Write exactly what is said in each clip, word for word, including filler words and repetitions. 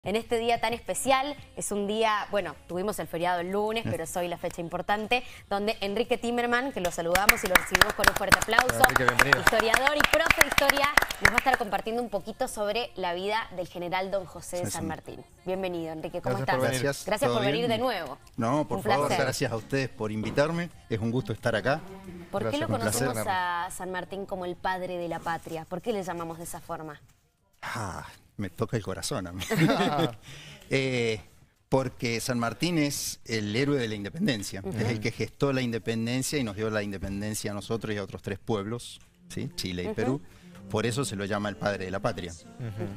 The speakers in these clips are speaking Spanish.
En este día tan especial, es un día, bueno, tuvimos el feriado el lunes, pero es hoy la fecha importante, donde Enrique Timmerman, que lo saludamos y lo recibimos con un fuerte aplauso, Enrique, historiador y profe de historia, nos va a estar compartiendo un poquito sobre la vida del general Don José de Sí, San sí. Martín. Bienvenido, Enrique, ¿cómo Gracias por estás? venir. Gracias. Gracias ¿Todo por venir bien? de nuevo. No, por Un favor, placer. gracias a ustedes por invitarme. Es un gusto estar acá. ¿Por qué Gracias, lo un placer. conocemos a San Martín como el padre de la patria? ¿Por qué le llamamos de esa forma? Ah, me toca el corazón a mí. Eh, porque San Martín es el héroe de la independencia. Es el que gestó la independencia y nos dio la independencia a nosotros y a otros tres pueblos, ¿sí? Chile y Perú. Por eso se lo llama el padre de la patria. ¿Sí?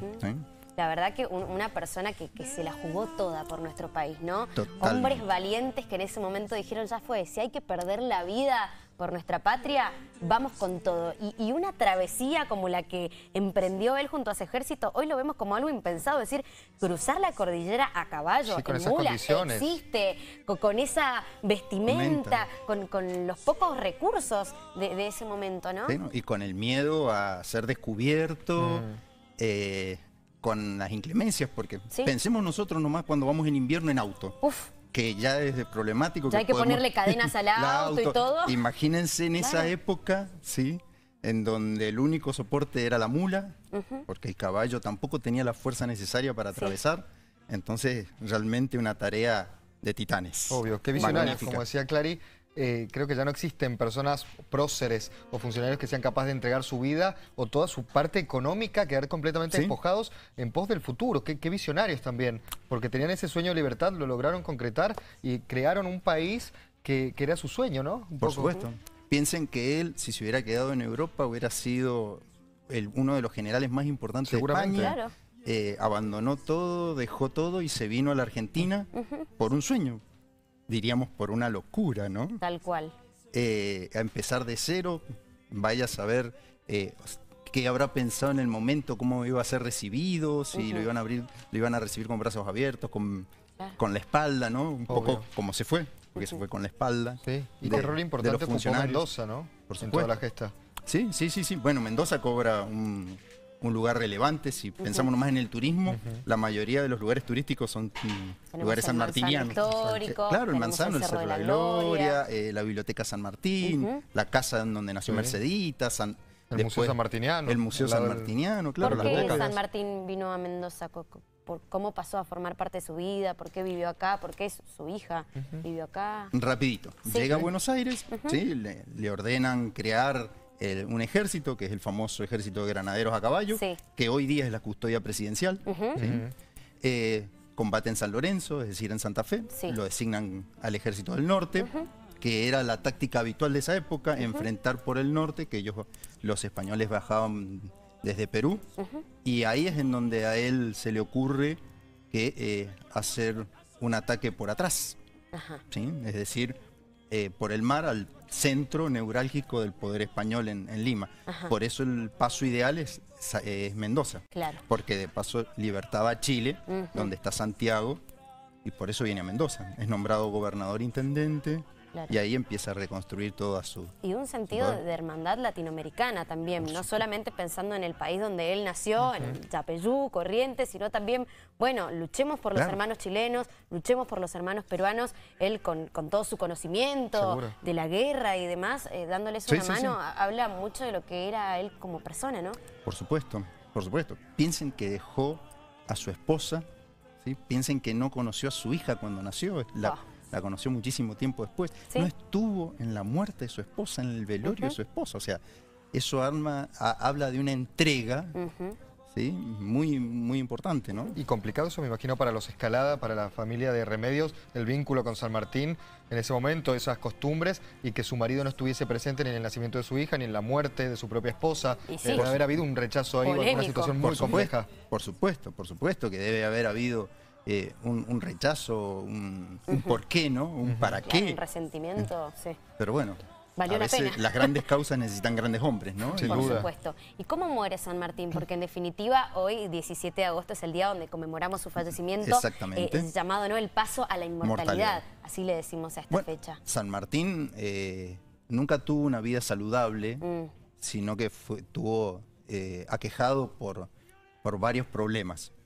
La verdad que un- una persona que, que se la jugó toda por nuestro país, ¿no? Totalmente. Hombres valientes que en ese momento dijeron, ya fue, si hay que perder la vida por nuestra patria, vamos con todo. Y, y una travesía como la que emprendió él junto a su ejército, hoy lo vemos como algo impensado, es decir, cruzar la cordillera a caballo, Sí, con en esas mula, condiciones. existe, con, con esa vestimenta, Vestimenta. con, con los pocos recursos de, de ese momento, ¿no? ¿Sí? ¿No? Y con el miedo a ser descubierto, Mm. eh, con las inclemencias, porque Sí. pensemos nosotros nomás cuando vamos en invierno en auto. Uf, Que ya es problemático. ya hay que podemos- ponerle cadenas al el auto y todo. Imagínense en esa Claro. época, ¿sí? En donde el único soporte era la mula, porque el caballo tampoco tenía la fuerza necesaria para Sí. atravesar. Entonces, realmente una tarea de titanes. Obvio, qué visionarios, Magnífica. como decía Clary. Eh, creo que ya no existen personas próceres o funcionarios que sean capaces de entregar su vida o toda su parte económica, quedar completamente Sí. despojados en pos del futuro. Qué, qué visionarios también, porque tenían ese sueño de libertad, lo lograron concretar y crearon un país que, que era su sueño, ¿no? Un Por poco. supuesto. Piensen que él, si se hubiera quedado en Europa, hubiera sido el- uno de los generales más importantes de Seguramente. España. Claro. Eh, abandonó todo, dejó todo y se vino a la Argentina por un sueño. Diríamos por una locura, ¿no? Tal cual. Eh, a empezar de cero, vaya a saber eh, qué habrá pensado en el momento, cómo iba a ser recibido, si lo iban a abrir, lo iban a recibir con brazos abiertos, con, Claro. con la espalda, ¿no? Un poco Obvio. como se fue, porque se fue con la espalda. Sí, y de- qué rol de importante los ocupó funcionarios. Mendoza, ¿no? Por En toda supuesto. la gesta. Sí, sí, sí, sí. Bueno, Mendoza cobra un, un lugar relevante. Si pensamos nomás en el turismo, la mayoría de los lugares turísticos son mm, Tenemos lugares el sanmartinianos. Manzano histórico, Eh, claro, el tenemos Manzano, el el Cerro Cerro de de la la Gloria. Gloria, eh, la Biblioteca San Martín, la casa en donde nació Sí. Mercedita, San, El Museo Sanmartiniano, El Museo al lado del- Sanmartiniano, claro. ¿Por las qué bocas. San Martín vino a Mendoza? Co- co- por ¿Cómo pasó a formar parte de su vida? ¿Por qué vivió acá? ¿Por qué su su hija vivió acá? Rapidito. Sí. Llega a Buenos Aires, ¿sí? le, le ordenan crear eh, un ejército, que es el famoso ejército de granaderos a caballo, Sí. que hoy día es la custodia presidencial. ¿sí? Ujú. Eh, combate en San Lorenzo, es decir, en Santa Fe. Sí. Lo designan al ejército del norte, que era la táctica habitual de esa época, enfrentar por el norte, que ellos, los españoles bajaban desde Perú. Y ahí es en donde a él se le ocurre que eh, hacer un ataque por atrás. Ajá. ¿Sí? Es decir, eh, por el mar al centro neurálgico del poder español en, en Lima. Ajá. Por eso el paso ideal es, Sa- es Mendoza, Claro. porque de paso libertaba Chile, Ujú. donde está Santiago, y por eso viene a Mendoza. Es nombrado gobernador intendente Claro. y ahí empieza a reconstruir toda su... Y un sentido Bueno. de hermandad latinoamericana también, no solamente pensando en el país donde él nació, en Yapeyú, Corrientes, sino también, bueno, luchemos por los Claro. hermanos chilenos, luchemos por los hermanos peruanos, él con, con todo su conocimiento Seguro. de la guerra y demás, eh, dándoles Sí, una sí, mano, sí. ha- habla mucho de lo que era él como persona, ¿no? Por supuesto, por supuesto. Piensen que dejó a su esposa, ¿sí? Piensen que no conoció a su hija cuando nació, la, Ah. la conoció muchísimo tiempo después. Sí. No estuvo en la muerte de su esposa, en el velorio de su esposa. O sea, eso arma, a- habla de una entrega, Ujú. ¿sí? Muy, muy importante, ¿no? Y complicado eso, me imagino, para los Escalada, para la familia de Remedios, el vínculo con San Martín en ese momento, esas costumbres, y que su marido no estuviese presente ni en el nacimiento de su hija, ni en la muerte de su propia esposa. Y sí. Eh, Debe haber habido un rechazo ahí, o alguna Polémico. situación muy Por supuesto, compleja. por supuesto, por supuesto que debe haber habido eh, un, un rechazo, un, un por qué, ¿no? Un para Claro, qué. un resentimiento, sí. Pero bueno, Valió a la veces pena. las grandes causas necesitan grandes hombres, ¿no? Sin Por duda. supuesto. ¿Y cómo muere San Martín? Porque en definitiva hoy, diecisiete de agosto, es el día donde conmemoramos su fallecimiento. Exactamente. Eh, es llamado, ¿no?, el paso a la inmortalidad. Mortalidad. Así le decimos a esta Bueno, fecha. San Martín eh, nunca tuvo una vida saludable, Mm. sino que fue, tuvo eh, aquejado por, por varios problemas.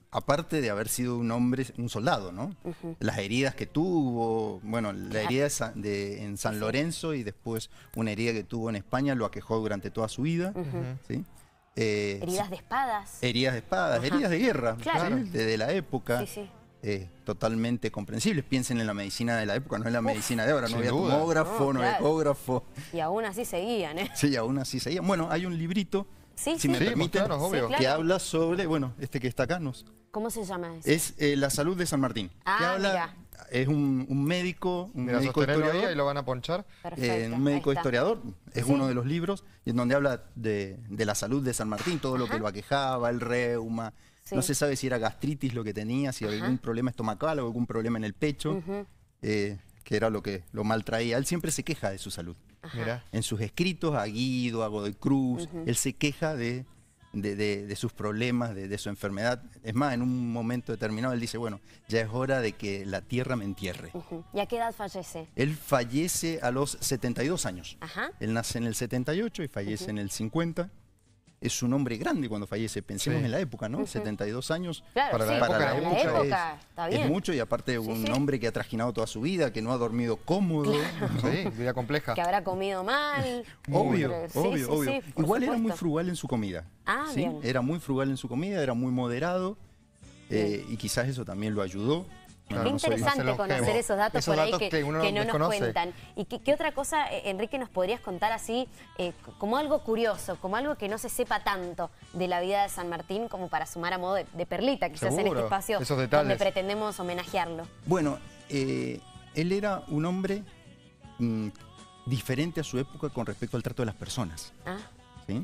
aparte de haber sido un hombre, un soldado, ¿no? Uh-huh. Las heridas que tuvo, bueno, la herida de San, de, en San Lorenzo y después una herida que tuvo en España lo aquejó durante toda su vida, uh-huh. ¿sí? Eh, heridas de espadas. Heridas de espadas, Ajá. heridas de guerra, claro. ¿sí? de, de la época. Sí, sí. Eh, totalmente comprensibles. Piensen en la medicina de la época, no en la Uf, medicina de ahora. No había duda. tomógrafo, no, no había claro. ecógrafo. Y aún así seguían, ¿eh? Sí, aún así seguían. Bueno, hay un librito, sí, si sí. me sí, permiten, claro, obvio. Sí, claro. que habla sobre, bueno, este que está acá, nos, ¿Cómo se llama eso? es eh, La salud de San Martín. Ah, que habla, mira. Es un, un médico, un Mira, médico historiador. Ahí, ahí lo van a ponchar. Eh, un médico historiador, es sí. uno de los libros, en donde habla de, de la salud de San Martín, todo Ajá. lo que lo aquejaba, el reuma. Sí. No se sabe si era gastritis lo que tenía, si Ajá. algún problema estomacal o algún problema en el pecho, uh-huh. eh, que era lo que lo maltraía. Él siempre se queja de su salud. Mira. En sus escritos a Guido, a Godoy Cruz, uh-huh. él se queja de, de, de, de sus problemas, de, de su enfermedad. Es más, en un momento determinado él dice, bueno, ya es hora de que la tierra me entierre. Uh-huh. ¿Y a qué edad fallece? Él fallece a los setenta y dos años. Ajá. Él nace en el setenta y ocho y fallece uh-huh. en el cincuenta. Es un hombre grande cuando fallece, pensemos sí. en la época, ¿no? Uh-huh. setenta y dos años. Claro, para sí. la, para la, la época, la época es, está bien. es mucho y aparte sí, un sí. hombre que ha trajinado toda su vida, que no ha dormido cómodo. Claro. ¿no? Sí, vida compleja. Que habrá comido mal. Obvio, sí, obvio, sí, obvio. Sí, Igual supuesto. era muy frugal en su comida. Ah, ¿sí? bien. Era muy frugal en su comida, era muy moderado eh, y quizás eso también lo ayudó. Qué no interesante no conocer esos datos esos por ahí datos que, que, uno que no nos desconoce. cuentan. ¿Y qué, qué otra cosa, eh, Enrique, nos podrías contar así, eh, como algo curioso, como algo que no se sepa tanto de la vida de San Martín, como para sumar a modo de, de perlita, quizás Seguro, en este espacio esos detalles. donde pretendemos homenajearlo? Bueno, eh, él era un hombre mmm, diferente a su época con respecto al trato de las personas. Ah. ¿Sí?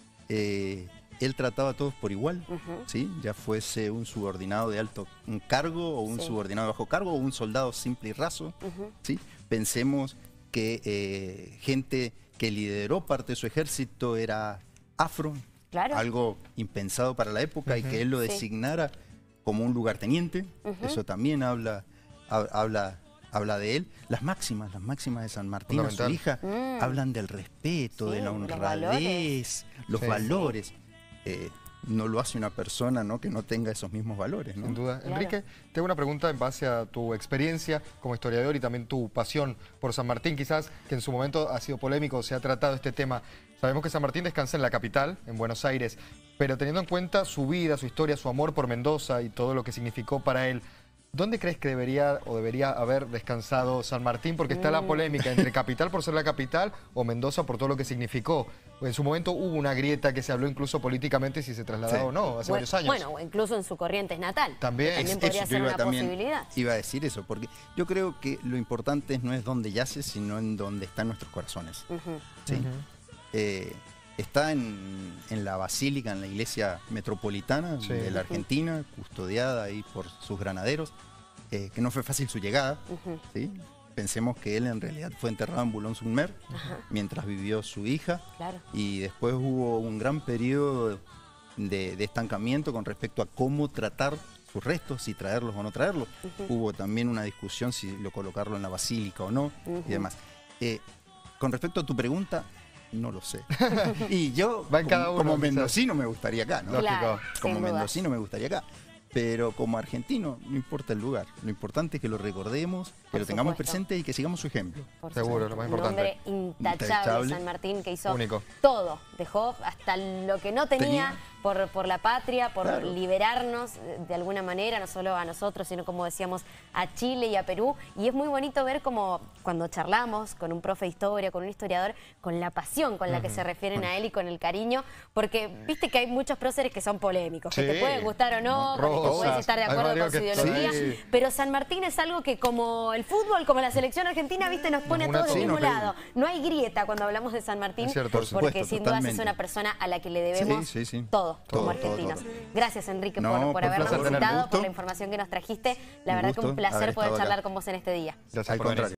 Eh, Él trataba a todos por igual, uh-huh. ¿sí? Ya fuese un subordinado de alto un cargo o un sí. subordinado de bajo cargo o un soldado simple y raso, uh-huh. ¿sí? Pensemos que eh, gente que lideró parte de su ejército era afro, claro. algo impensado para la época, uh-huh. y que él lo designara sí. como un lugarteniente, uh-huh. eso también habla, habla, habla de él. Las máximas, las máximas de San Martín a su hija, mm. hablan del respeto, sí, de la honradez, los valores. Los sí. valores. Eh, no lo hace una persona, ¿no?, que no tenga esos mismos valores, ¿no? Sin duda. Claro. Enrique, tengo una pregunta en base a tu experiencia como historiador y también tu pasión por San Martín, quizás que en su momento ha sido polémico, se ha tratado este tema. Sabemos que San Martín descansa en la capital, en Buenos Aires, pero teniendo en cuenta su vida, su historia, su amor por Mendoza y todo lo que significó para él, ¿dónde crees que debería o debería haber descansado San Martín? Porque está mm. la polémica entre capital por ser la capital o Mendoza por todo lo que significó. En su momento hubo una grieta que se habló incluso políticamente si se trasladaba sí. o no, hace bueno, varios años. Bueno, o incluso en su Corrientes natal. También. También es, podría eso, ser una también posibilidad. Iba a decir eso, porque yo creo que lo importante no es dónde yace, sino en dónde están nuestros corazones. Uh-huh. ¿Sí? Uh-huh. eh, está en, en la basílica, en la iglesia metropolitana sí. de la Argentina, custodiada ahí por sus granaderos. Eh, que no fue fácil su llegada, uh-huh. ¿sí? Pensemos que él en realidad fue enterrado en Boulogne-sur-Mer uh-huh. mientras vivió su hija, claro. y después hubo un gran periodo de, de estancamiento con respecto a cómo tratar sus restos, si traerlos o no traerlos. Uh-huh. Hubo también una discusión si lo colocarlo en la basílica o no, uh-huh. y demás. Eh, con respecto a tu pregunta, no lo sé. Y yo, Va en cada como, uno, como mendocino, me gustaría acá, ¿no? Claro, como mendocino me gustaría acá. Pero como argentino, no importa el lugar. Lo importante es que lo recordemos, que Por lo tengamos supuesto. presente y que sigamos su ejemplo. Por Seguro, supuesto. lo más importante. Un hombre intachable, Intachable. San Martín, que hizo Único. todo. Dejó hasta lo que no tenía, Tenía. Por, por la patria, por Claro. liberarnos de alguna manera, no solo a nosotros, sino como decíamos, a Chile y a Perú. Y es muy bonito ver como cuando charlamos con un profe de historia, con un historiador, con la pasión con la uh-huh. que se refieren a él y con el cariño, porque viste que hay muchos próceres que son polémicos, sí. que te pueden gustar o no, con el que puedes estar de acuerdo con su ideología, sí. pero San Martín es algo que como el fútbol, como la selección argentina, viste, nos pone a todos del sí, mismo no, lado. No hay grieta cuando hablamos de San Martín, cierto, porque supuesto, sin duda es totalmente. una persona a la que le debemos Sí, sí, sí. todo, Todo, como todo, argentinos. todo. Gracias, Enrique, No, por, por por habernos placer, tener visitado, gusto. por la información que nos trajiste. La Un verdad que gusto un placer haber poder estado charlar acá. con vos en este día. Gracias Al por venir. contrario.